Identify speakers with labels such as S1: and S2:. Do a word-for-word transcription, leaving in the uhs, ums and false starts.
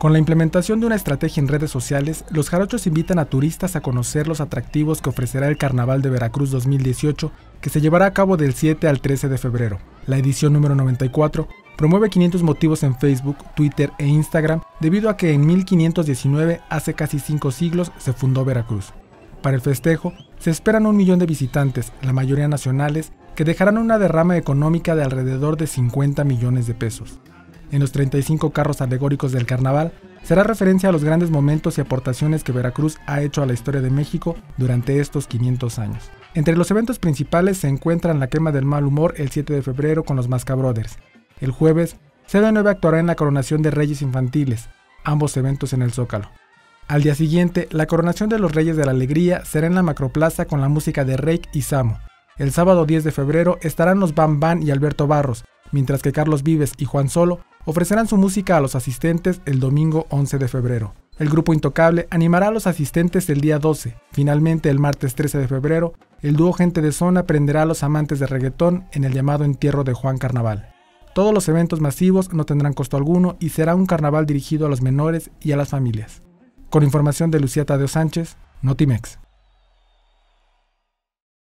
S1: Con la implementación de una estrategia en redes sociales, los jarochos invitan a turistas a conocer los atractivos que ofrecerá el Carnaval de Veracruz dos mil dieciocho, que se llevará a cabo del siete al trece de febrero. La edición número noventa y cuatro promueve quinientos motivos en Facebook, Twitter e Instagram debido a que en mil quinientos diecinueve, hace casi cinco siglos, se fundó Veracruz. Para el festejo, se esperan un millón de visitantes, la mayoría nacionales, que dejarán una derrama económica de alrededor de cincuenta millones de pesos. En los treinta y cinco carros alegóricos del carnaval, será referencia a los grandes momentos y aportaciones que Veracruz ha hecho a la historia de México durante estos quinientos años. Entre los eventos principales se encuentran la quema del mal humor el siete de febrero con los Mascabrothers. El jueves, C D nueve actuará en la coronación de Reyes Infantiles, ambos eventos en el Zócalo. Al día siguiente, la coronación de los Reyes de la Alegría será en la Macroplaza con la música de Reik y Samo. El sábado diez de febrero estarán los Bam Bam y Alberto Barros, mientras que Carlos Vives y Juan Solo ofrecerán su música a los asistentes el domingo once de febrero. El grupo Intocable animará a los asistentes el día doce. Finalmente, el martes trece de febrero, el dúo Gente de Zona prenderá a los amantes de reggaetón en el llamado entierro de Juan Carnaval. Todos los eventos masivos no tendrán costo alguno y será un carnaval dirigido a los menores y a las familias. Con información de Lucía Tadeo Sánchez, Notimex.